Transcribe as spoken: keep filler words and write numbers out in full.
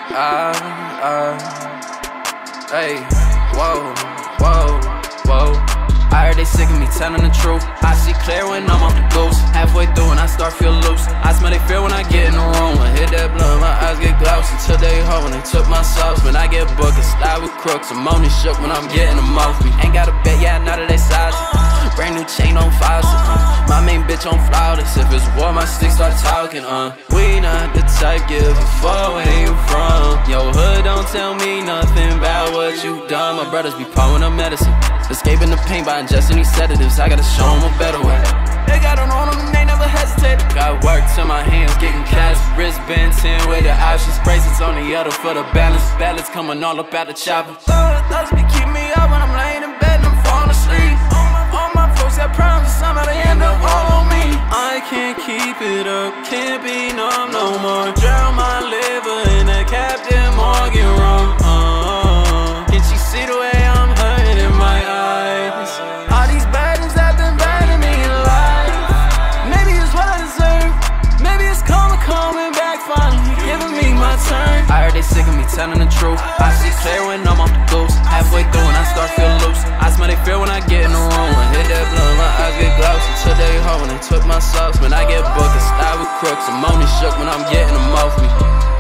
uh, uh, hey, whoa, whoa, whoa. I heard they sick of me telling the truth. I see clear when I'm off the Goose. Halfway through and I start feel loose. I smell they fear when I get in the room. I hit that blunt, my eyes get glossy till they hoe when they took my sauce. When I get booked, I slide with crooks. I'm only shook when I'm getting them off me. Ain't got a bet, yeah, now that they size it. Brand new chain on fire, uh. My main bitch on flawless. If it's war, my sticks start talking, uh. We not the type, give a fuck where you from. Yo, hood don't tell me nothing about what you done. My brothers be pouring up medicine, escaping the pain by ingesting these sedatives. I gotta show them a better way. They got it on them and they never hesitate. Got work to my hands, getting cash. Wristband ten with the options. Bracelets on the other for the balance. Balance coming all up out the chopper. Thoughts be keeping me up when I'm laying in bed and I'm falling asleep. All my folks got problems, somehow they end up all on me. I can't keep it up, can't be numb no more. Drown my liver in a Captain Morgan rum. Uh, can she see the way I'm hurting in my eyes? All these burdens that been burning me in life. Maybe it's what I deserve. Maybe it's karma coming back finally, giving me my turn. I heard they sick of me telling the truth. I see clear when I'm off the Goose. Halfway through and I start feel loose. I smell they fear when I get in the room. I hit that blunt, my eyes get glossy till they hoe when they took my socks. When I get booked, I slide with crooks. I'm only shook when I'm getting them off me.